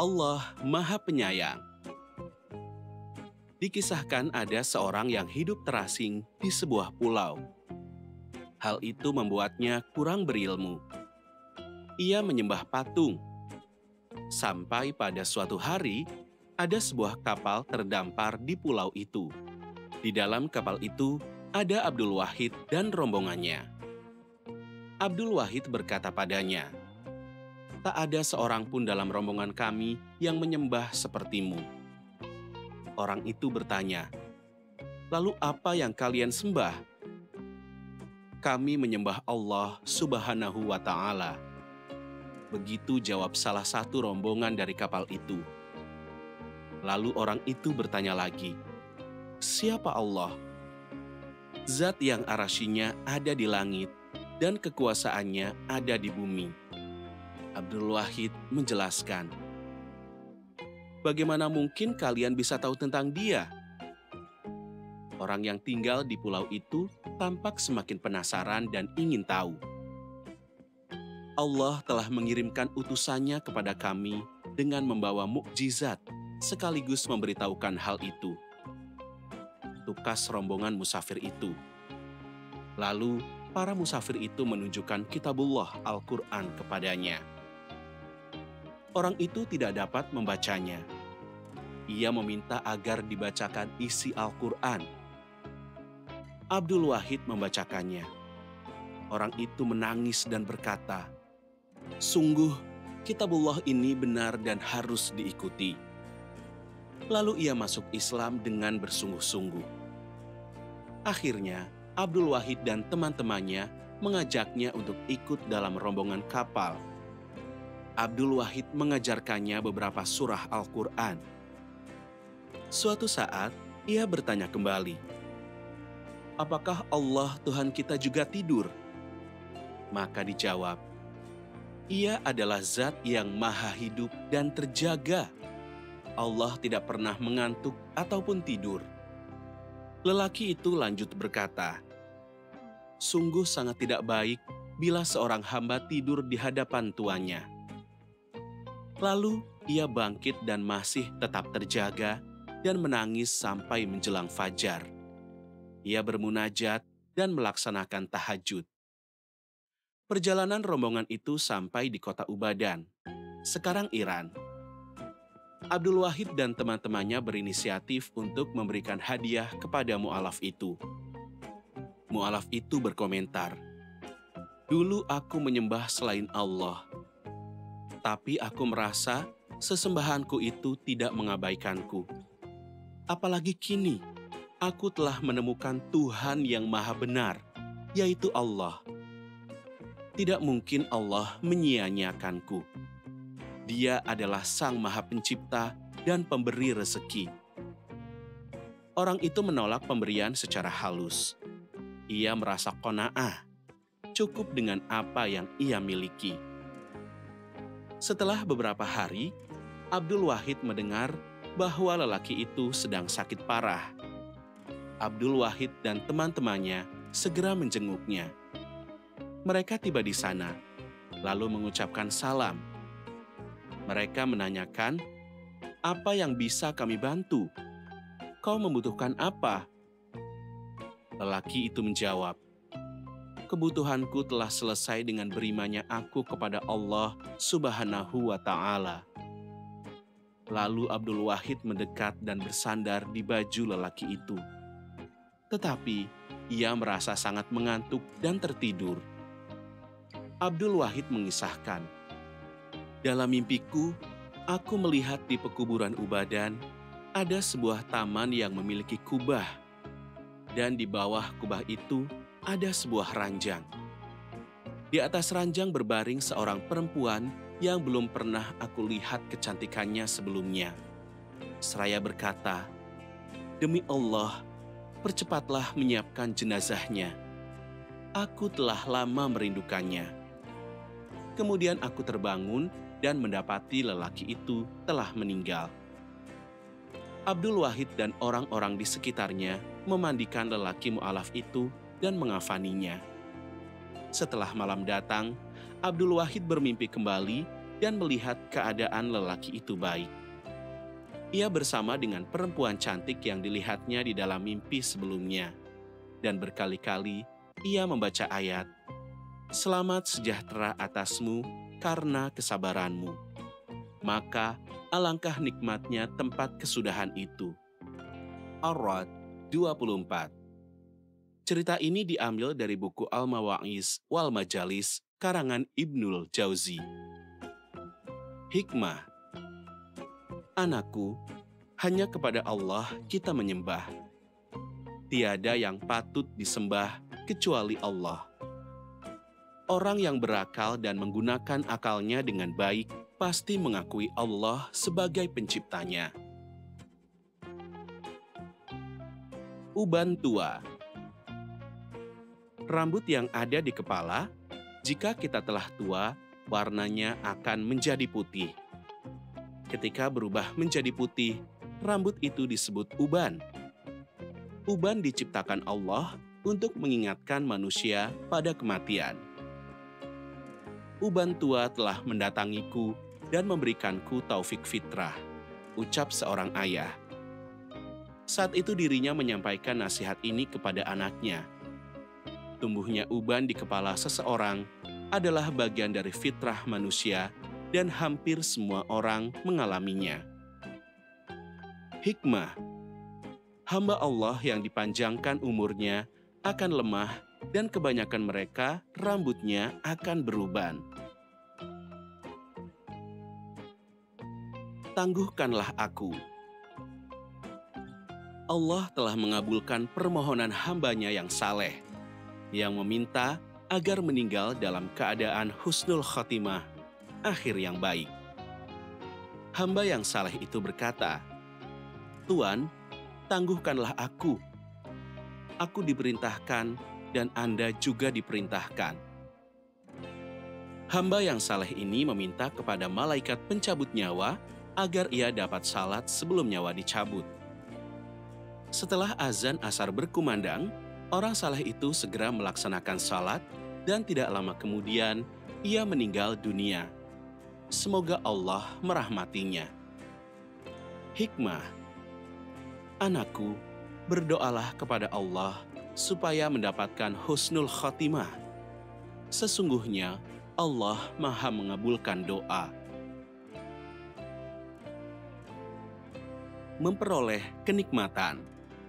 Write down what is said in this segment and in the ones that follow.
Allah Maha Penyayang. Dikisahkan ada seorang yang hidup terasing di sebuah pulau. Hal itu membuatnya kurang berilmu. Ia menyembah patung. Sampai pada suatu hari, ada sebuah kapal terdampar di pulau itu. Di dalam kapal itu ada Abdul Wahid dan rombongannya. Abdul Wahid berkata padanya, "Tak ada seorang pun dalam rombongan kami yang menyembah sepertimu." Orang itu bertanya, "Lalu apa yang kalian sembah?" "Kami menyembah Allah Subhanahu wa Ta'ala." Begitu jawab salah satu rombongan dari kapal itu. Lalu orang itu bertanya lagi, "Siapa Allah?" "Zat yang arasy-Nya ada di langit dan kekuasaannya ada di bumi." Abdul Wahid menjelaskan, "Bagaimana mungkin kalian bisa tahu tentang Dia?" Orang yang tinggal di pulau itu tampak semakin penasaran dan ingin tahu. "Allah telah mengirimkan utusannya kepada kami dengan membawa mukjizat sekaligus memberitahukan hal itu," tukas rombongan musafir itu. Lalu, para musafir itu menunjukkan kitabullah Al-Quran kepadanya. Orang itu tidak dapat membacanya. Ia meminta agar dibacakan isi Al-Quran. Abdul Wahid membacakannya. Orang itu menangis dan berkata, "Sungguh, kitabullah ini benar dan harus diikuti." Lalu ia masuk Islam dengan bersungguh-sungguh. Akhirnya, Abdul Wahid dan teman-temannya mengajaknya untuk ikut dalam rombongan kapal. Abdul Wahid mengajarkannya beberapa surah Al-Quran. Suatu saat, ia bertanya kembali, "Apakah Allah Tuhan kita juga tidur?" Maka dijawab, "Ia adalah zat yang maha hidup dan terjaga. Allah tidak pernah mengantuk ataupun tidur." Lelaki itu lanjut berkata, "Sungguh sangat tidak baik bila seorang hamba tidur di hadapan tuannya." Lalu ia bangkit dan masih tetap terjaga dan menangis sampai menjelang fajar. Ia bermunajat dan melaksanakan tahajud. Perjalanan rombongan itu sampai di kota Ubadan, sekarang Iran. Abdul Wahid dan teman-temannya berinisiatif untuk memberikan hadiah kepada mu'alaf itu. Mu'alaf itu berkomentar, "Dulu aku menyembah selain Allah, tapi aku merasa sesembahanku itu tidak mengabaikanku. Apalagi kini, aku telah menemukan Tuhan yang maha benar, yaitu Allah. Tidak mungkin Allah menyia-nyiakanku. Dia adalah Sang Maha Pencipta dan Pemberi rezeki." Orang itu menolak pemberian secara halus. Ia merasa qanaah, cukup dengan apa yang ia miliki. Setelah beberapa hari, Abdul Wahid mendengar bahwa lelaki itu sedang sakit parah. Abdul Wahid dan teman-temannya segera menjenguknya. Mereka tiba di sana, lalu mengucapkan salam. Mereka menanyakan, "Apa yang bisa kami bantu? Kau membutuhkan apa?" Lelaki itu menjawab, "Kebutuhanku telah selesai dengan berimanya aku kepada Allah Subhanahu wa Ta'ala." Lalu Abdul Wahid mendekat dan bersandar di baju lelaki itu. Tetapi ia merasa sangat mengantuk dan tertidur. Abdul Wahid mengisahkan, "Dalam mimpiku, aku melihat di pekuburan Ubadan ada sebuah taman yang memiliki kubah, dan di bawah kubah itu ada sebuah ranjang. Di atas ranjang berbaring seorang perempuan yang belum pernah aku lihat kecantikannya sebelumnya. Seraya berkata, 'Demi Allah, percepatlah menyiapkan jenazahnya. Aku telah lama merindukannya.' Kemudian aku terbangun dan mendapati lelaki itu telah meninggal." Abdul Wahid dan orang-orang di sekitarnya memandikan lelaki mu'alaf itu dan mengafaninya. Setelah malam datang, Abdul Wahid bermimpi kembali dan melihat keadaan lelaki itu baik. Ia bersama dengan perempuan cantik yang dilihatnya di dalam mimpi sebelumnya, dan berkali-kali ia membaca ayat, "Selamat sejahtera atasmu karena kesabaranmu." Maka alangkah nikmatnya tempat kesudahan itu. Ar-Ra'd 24. Cerita ini diambil dari buku Al-Mawa'iz wal Majalis karangan Ibnul Jauzi. Hikmah. Anakku, hanya kepada Allah kita menyembah. Tiada yang patut disembah kecuali Allah. Orang yang berakal dan menggunakan akalnya dengan baik pasti mengakui Allah sebagai penciptanya. Uban tua. Rambut yang ada di kepala, jika kita telah tua, warnanya akan menjadi putih. Ketika berubah menjadi putih, rambut itu disebut uban. Uban diciptakan Allah untuk mengingatkan manusia pada kematian. Uban tua telah mendatangiku dan memberikanku taufik fitrah, ucap seorang ayah. Saat itu dirinya menyampaikan nasihat ini kepada anaknya. Tumbuhnya uban di kepala seseorang adalah bagian dari fitrah manusia dan hampir semua orang mengalaminya. Hikmah. Hamba Allah yang dipanjangkan umurnya akan lemah dan kebanyakan mereka rambutnya akan beruban. Tangguhkanlah aku. Allah telah mengabulkan permohonan hamba-Nya yang saleh, yang meminta agar meninggal dalam keadaan husnul khotimah, akhir yang baik. Hamba yang saleh itu berkata, "Tuan, tangguhkanlah aku. Aku diperintahkan dan Anda juga diperintahkan." Hamba yang saleh ini meminta kepada malaikat pencabut nyawa agar ia dapat salat sebelum nyawa dicabut. Setelah azan asar berkumandang, orang saleh itu segera melaksanakan salat dan tidak lama kemudian ia meninggal dunia. Semoga Allah merahmatinya. Hikmah. Anakku, berdoalah kepada Allah supaya mendapatkan husnul khotimah. Sesungguhnya Allah Maha mengabulkan doa. Memperoleh kenikmatan.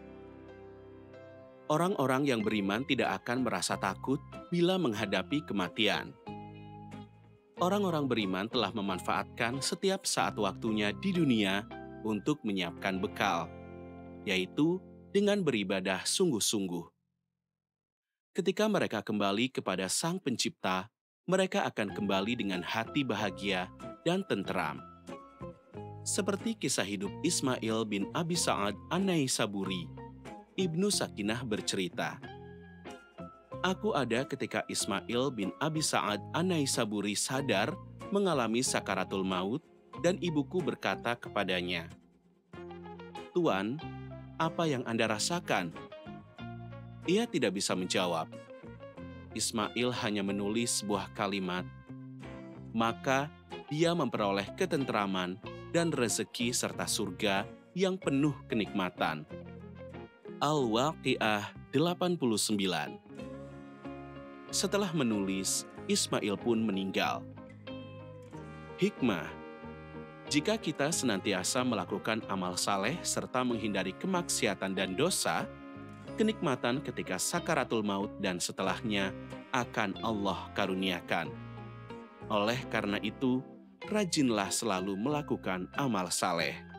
Orang-orang yang beriman tidak akan merasa takut bila menghadapi kematian. Orang-orang beriman telah memanfaatkan setiap saat waktunya di dunia untuk menyiapkan bekal, yaitu dengan beribadah sungguh-sungguh. Ketika mereka kembali kepada Sang Pencipta, mereka akan kembali dengan hati bahagia dan tenteram. Seperti kisah hidup Ismail bin Abi Sa'ad An-Naisaburi, Ibnu Sakinah bercerita, "Aku ada ketika Ismail bin Abi Sa'ad An-Naisaburi sadar mengalami sakaratul maut dan ibuku berkata kepadanya, 'Tuan, apa yang Anda rasakan?' Ia tidak bisa menjawab. Ismail hanya menulis sebuah kalimat, maka dia memperoleh ketenteraman dan rezeki serta surga yang penuh kenikmatan." Al-Waqi'ah 89. Setelah menulis, Ismail pun meninggal. Hikmah. Jika kita senantiasa melakukan amal saleh serta menghindari kemaksiatan dan dosa, kenikmatan ketika sakaratul maut dan setelahnya akan Allah karuniakan. Oleh karena itu, rajinlah selalu melakukan amal saleh.